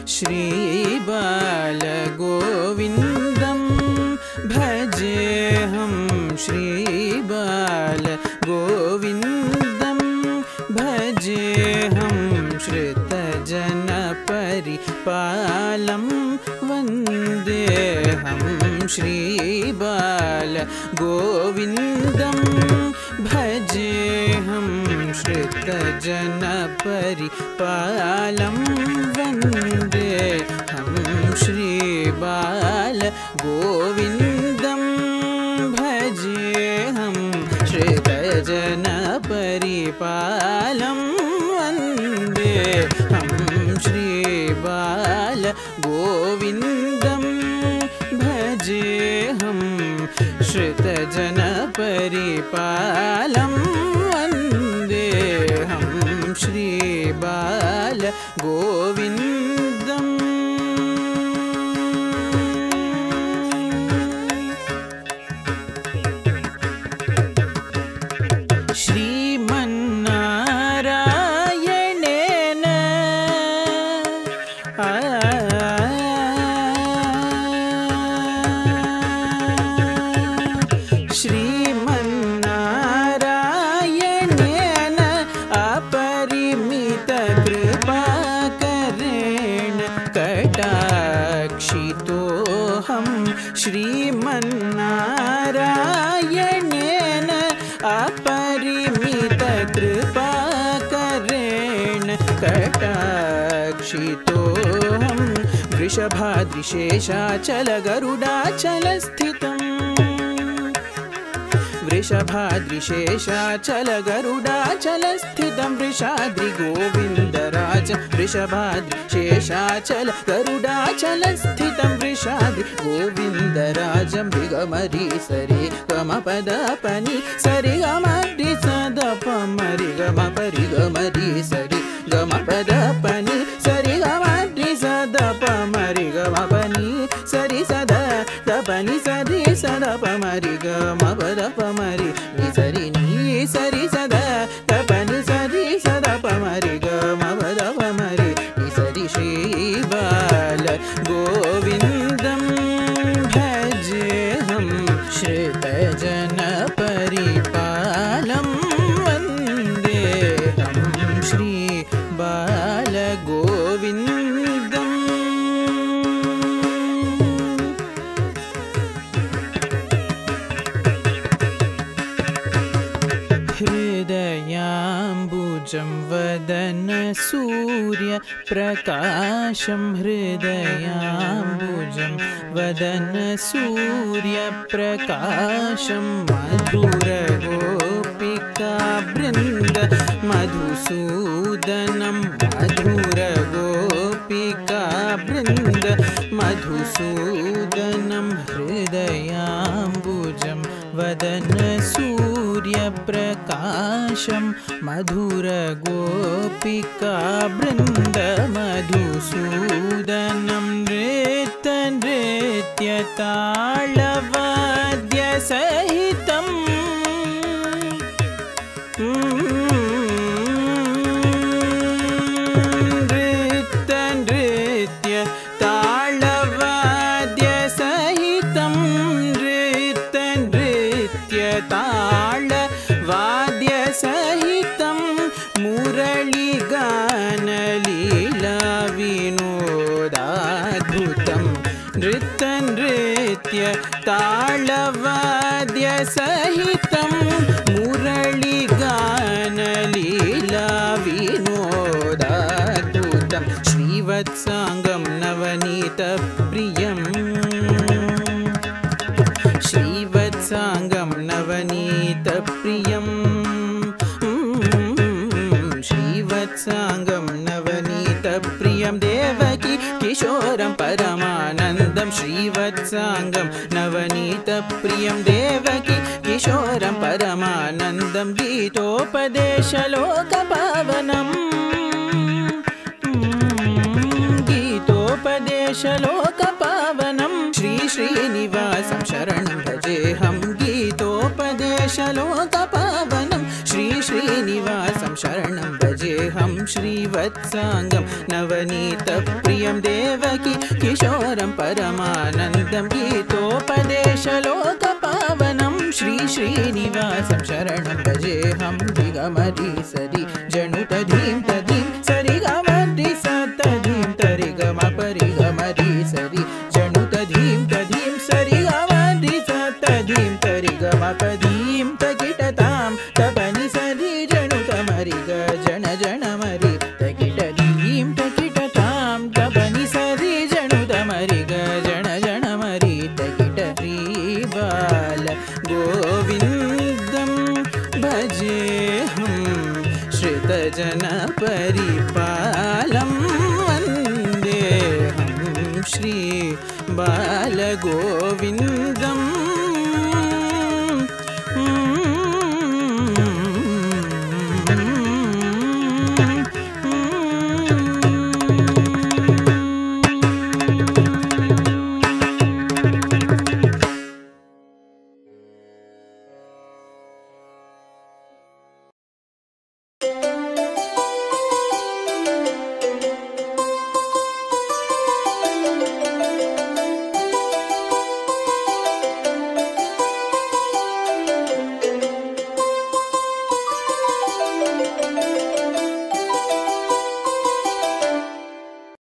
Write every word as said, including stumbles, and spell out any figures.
श्री बाला गोविंदम भजेऽहं श्री बाला गोविंदम भजेऽहं श्रुतजन परिपालं वन्देऽहं श्री बाला गोविंदम भजेऽहं श्रुतजन परिपालं वन्देऽहं श्री बाला गोविंदम भजेऽहं श्रुतजन परिपालं वन्देऽहं श्री बाला गोविंदम भजेऽहं श्रुतजन परिपालं वन्देऽहं श्री बाला गोविंदम। श्रीमन्नारायणेन श्रीमन्नारायणेन अपरिमित कृपाकरेण कटाक्षितोऽहं श्रीमन्नारायणेन अपरिमित कृपाकरेण कटाक्षितोऽहं वृषभाद्रिशेषाचल गरुडाचलस्थितम् वृषभाद्रिशेषाचल गरुडाचलस्थितं वृषाद्रि गोविन्दराज वृषभाद्रिशेषाचल गरुडाचलस्थितं वृषाद्रि गोविन्दराजं मृगमरि सरि गमपदपनि सरि गमरि सदपमरि गमपरि गमरि सरि गमपदपनि सरि गमरि सदपमरि गमपनि सरि सदा दपनि सरि सदपमरि गमपदपमरि नि सरि नि सरि सदा दपनि सरि सदपमरि गमपदपमरि नि सरि श्री बाला गोविंदम भजेऽहं श्रुतजन परिपालं वन्देऽहं श्री बाला गोविंदम। हृदयाम्बुजं वदन सूर्य प्रकाशं हृदयाम्बुजं वदन सूर्य प्रकाशं मधुर गोपिका बृन्द मधुसूदनं मधुर गोपिका बृन्द मधुसूदनं हृदयाम्बुजं वदन सूर्य प्रकाशं मधुर गोपिका बृन्द मधुसूदनं नृत्य नृत्य तालवाद्य सहितं नृत्य नृत्य तालवाद्य सहितं नृत्य नृत्य तालवाद्य सहितं मुरलीगानलीला विनोदाद्भुतं नृत्य नृत्य तालवाद्य सहितं मुरलीगानलीला विनोदाद्भुतं श्रीवत्साङ्गं नवनीतप्रियं श्रीवत्साङ्गं नवनीतप्रियं श्रीवत्साङ्गं नवनीतप्रियं देवकी किशोरं परमानन्दं श्रीवत्साङ्गं नवनीतप्रियं देवकी किशोरं परमानन्दं गीतोपदेशलोकपावनम् गीतोपदेशलोकपावनं श्री श्रीनिवासं शरणं भजेऽहं गीतोपदेशलोकपावनं श्री श्रीनिवासं शरणं भजेऽहं श्रीवत्साङ्गं नवनीतप्रियं देवकी किशोरं परमानन्दं गीतोपदेशलोकपावनं श्री श्रीनिवासं शरणं भजेऽहं दिगमरि सरि जनुत धीं तदीं सरि गमरि सतधीं तरि गम परि गमरि सरि जनुत धीं तदीं सरि गमरि सतधीं तरि गम पदीं तकिटतां तपनि सरि जनुत मरि ग जन जन मरि तकिट धीं तकिटतां तपनि सरि जनुत मरि ग जन जन मरि तकिट श्री बाल गोविन्दं भजेऽहं श्रितजन परिपालं वन्देऽहं श्री बाल गोविन्दं